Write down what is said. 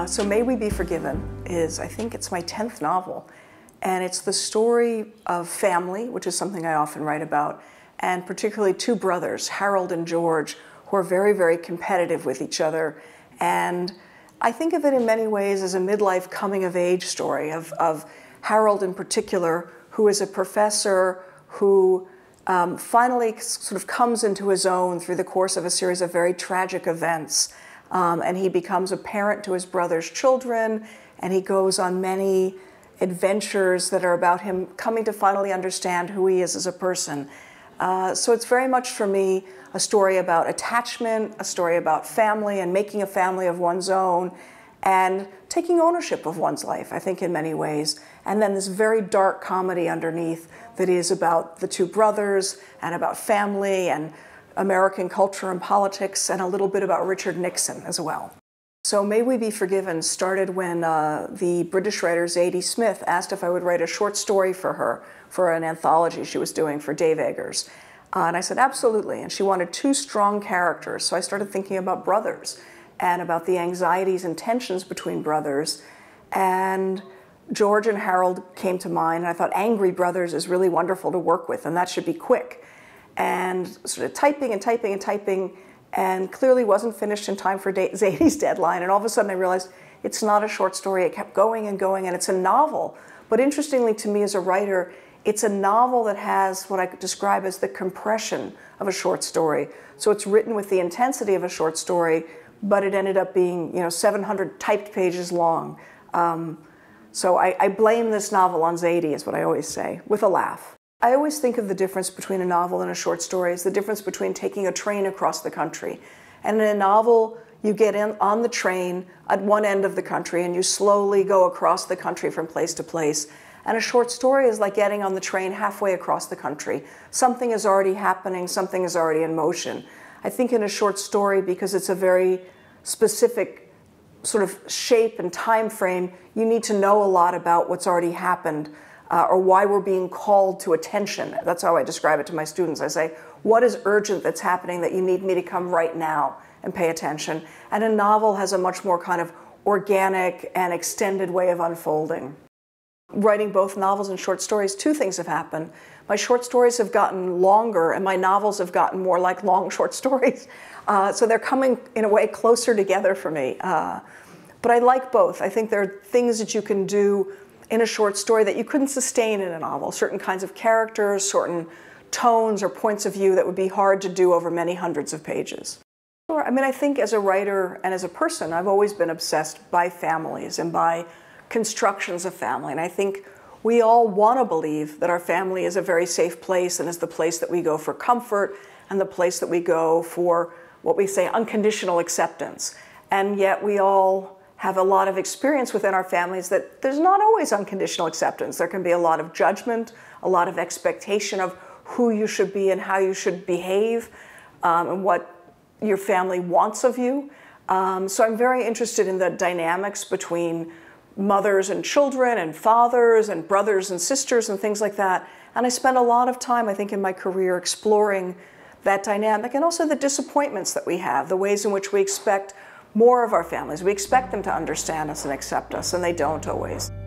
So May We Be Forgiven is, I think it's my 10th novel. And it's the story of family, which is something I often write about, and particularly two brothers, Harold and George, who are very, very competitive with each other. And I think of it in many ways as a midlife coming-of-age story of Harold in particular, who is a professor who finally sort of comes into his own through the course of a series of very tragic events. And he becomes a parent to his brother's children, and he goes on many adventures that are about him coming to finally understand who he is as a person. So it's very much for me a story about attachment, a story about family and making a family of one's own, and taking ownership of one's life, I think, in many ways. And then this very dark comedy underneath that is about the two brothers and about family and American culture and politics, and a little bit about Richard Nixon as well. So May We Be Forgiven started when the British writer Zadie Smith asked if I would write a short story for her for an anthology she was doing for Dave Eggers. And I said, absolutely. And she wanted two strong characters. So I started thinking about brothers and about the anxieties and tensions between brothers. And George and Harold came to mind. And I thought angry brothers is really wonderful to work with, and that should be quick. And sort of typing and typing and typing, and clearly wasn't finished in time for Zadie's deadline. And all of a sudden I realized it's not a short story. It kept going and going, and it's a novel. But interestingly to me as a writer, it's a novel that has what I could describe as the compression of a short story. So it's written with the intensity of a short story, but it ended up being 700 typed pages long. So I blame this novel on Zadie, is what I always say, with a laugh. I always think of the difference between a novel and a short story as the difference between taking a train across the country. And in a novel, you get in on the train at one end of the country and you slowly go across the country from place to place. And a short story is like getting on the train halfway across the country. Something is already happening, something is already in motion. I think in a short story, because it's a very specific sort of shape and time frame, you need to know a lot about what's already happened. Or why we're being called to attention. That's how I describe it to my students. I say, what is urgent that's happening that you need me to come right now and pay attention? And a novel has a much more kind of organic and extended way of unfolding. Writing both novels and short stories, two things have happened. My short stories have gotten longer, and my novels have gotten more like long short stories. So they're coming, in a way, closer together for me. But I like both. I think there are things that you can do in a short story that you couldn't sustain in a novel, certain kinds of characters, certain tones or points of view that would be hard to do over many hundreds of pages. Sure. I mean, I think as a writer and as a person, I've always been obsessed by families and by constructions of family. And I think we all want to believe that our family is a very safe place and is the place that we go for comfort and the place that we go for what we say unconditional acceptance. And yet we all have a lot of experience within our families that there's not always unconditional acceptance. There can be a lot of judgment, a lot of expectation of who you should be and how you should behave, and what your family wants of you. So I'm very interested in the dynamics between mothers and children and fathers and brothers and sisters and things like that. And I spend a lot of time, I think, in my career exploring that dynamic, and also the disappointments that we have, the ways in which we expect more of our families. We expect them to understand us and accept us, and they don't always.